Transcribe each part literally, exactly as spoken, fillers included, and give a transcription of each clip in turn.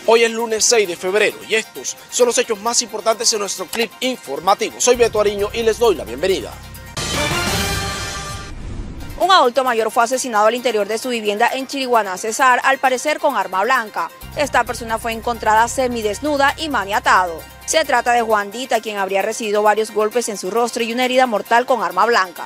Hoy es lunes seis de febrero y estos son los hechos más importantes en nuestro clip informativo. Soy Beto Ariño y les doy la bienvenida. Un adulto mayor fue asesinado al interior de su vivienda en Chiriguaná, Cesar, al parecer con arma blanca. Esta persona fue encontrada semidesnuda y maniatado. Se trata de Juan Dita, quien habría recibido varios golpes en su rostro y una herida mortal con arma blanca.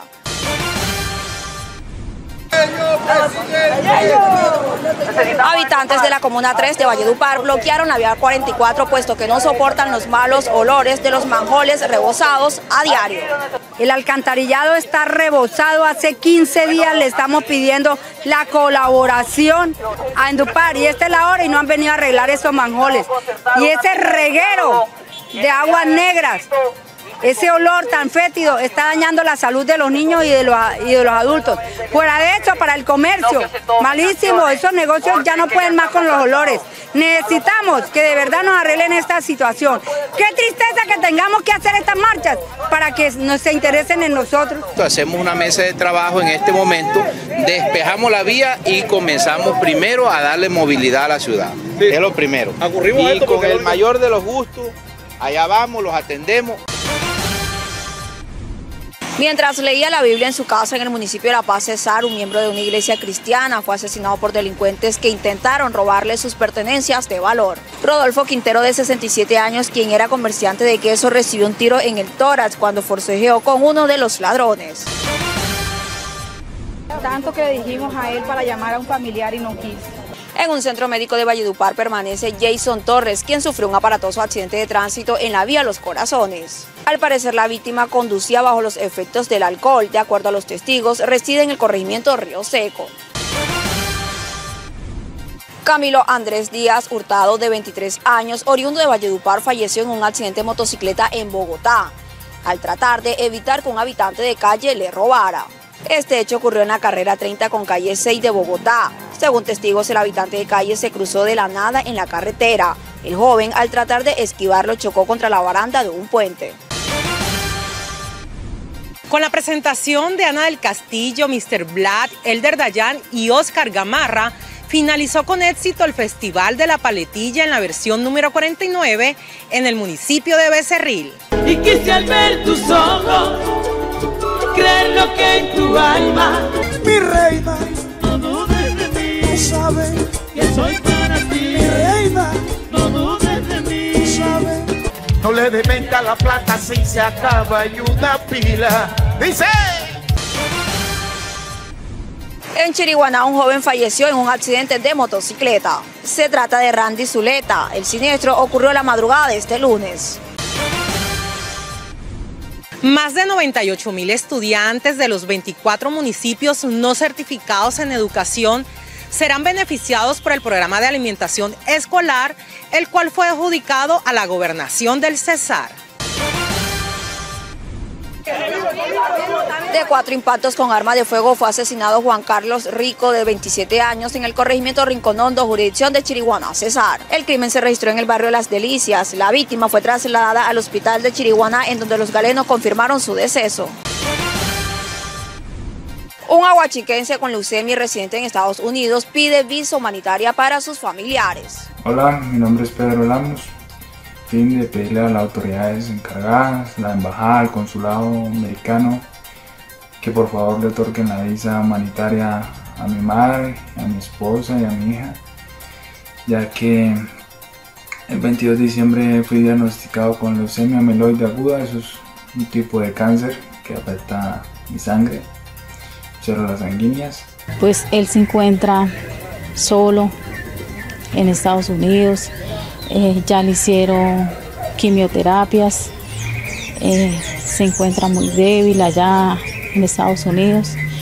Habitantes de la Comuna tres de Valledupar bloquearon la vía cuarenta y cuatro puesto que no soportan los malos olores de los manjoles rebosados a diario. El alcantarillado está rebosado, hace quince días le estamos pidiendo la colaboración a Endupar y esta es la hora y no han venido a arreglar esos manjoles. Y ese reguero de aguas negras, ese olor tan fétido está dañando la salud de los niños y de los, y de los adultos. Fuera de eso, para el comercio, malísimo, esos negocios ya no pueden más con los olores. Necesitamos que de verdad nos arreglen esta situación. Qué tristeza que tengamos que hacer estas marchas para que nos se interesen en nosotros. Hacemos una mesa de trabajo en este momento, despejamos la vía y comenzamos primero a darle movilidad a la ciudad. Sí. Es lo primero. Y con el mayor de los gustos, allá vamos, los atendemos. Mientras leía la Biblia en su casa en el municipio de La Paz, Cesar, un miembro de una iglesia cristiana, fue asesinado por delincuentes que intentaron robarle sus pertenencias de valor. Rodolfo Quintero, de sesenta y siete años, quien era comerciante de queso, recibió un tiro en el tórax cuando forcejeó con uno de los ladrones. Tanto que le dijimos a él para llamar a un familiar y no quiso. En un centro médico de Valledupar permanece Jason Torres, quien sufrió un aparatoso accidente de tránsito en la vía Los Corazones. Al parecer, la víctima conducía bajo los efectos del alcohol. De acuerdo a los testigos, reside en el corregimiento Río Seco. Camilo Andrés Díaz Hurtado, de veintitrés años, oriundo de Valledupar, falleció en un accidente de motocicleta en Bogotá, al tratar de evitar que un habitante de calle le robara. Este hecho ocurrió en la carrera treinta con calle seis de Bogotá. Según testigos, el habitante de calle se cruzó de la nada en la carretera. El joven, al tratar de esquivarlo, chocó contra la baranda de un puente. Con la presentación de Ana del Castillo, mister Blatt, Elder Dayan y Oscar Gamarra, finalizó con éxito el Festival de la Paletilla en la versión número cuarenta y nueve en el municipio de Becerril. Y quise al ver tus ojos, creer lo que en tu alma, mi reina, no dudes de mí, tú sabes que soy para ti, mi reina, no dudes de mí, tú sabes. No le dé venta la plata si se acaba y una pila. Dice. En Chiriguaná, un joven falleció en un accidente de motocicleta. Se trata de Randy Zuleta. El siniestro ocurrió la madrugada de este lunes. Más de noventa y ocho mil estudiantes de los veinticuatro municipios no certificados en educación serán beneficiados por el programa de alimentación escolar, el cual fue adjudicado a la gobernación del Cesar. De cuatro impactos con arma de fuego fue asesinado Juan Carlos Rico, de veintisiete años, en el corregimiento Rincón Hondo, jurisdicción de Chiriguaná, Cesar. El crimen se registró en el barrio Las Delicias. La víctima fue trasladada al hospital de Chiriguaná, en donde los galenos confirmaron su deceso. Un aguachiquense con leucemia residente en Estados Unidos pide visa humanitaria para sus familiares. Hola, mi nombre es Pedro Lamos. Fin de pedirle a las autoridades encargadas, la embajada, el consulado americano, que por favor le otorguen la visa humanitaria a mi madre, a mi esposa y a mi hija, ya que el veintidós de diciembre fui diagnosticado con leucemia mieloide aguda. Eso es un tipo de cáncer que afecta mi sangre, células sanguíneas. Pues él se encuentra solo en Estados Unidos, eh, ya le hicieron quimioterapias, eh, se encuentra muy débil allá en Estados Unidos.